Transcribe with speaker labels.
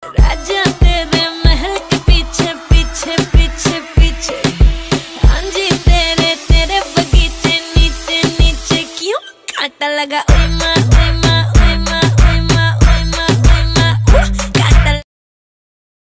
Speaker 1: राजा तेरे महल के पीछे पीछे पीछे पीछे, हाँ जी तेरे तेरे बगीचे नीचे नीचे, क्यों कांटा लगा ओए माँ।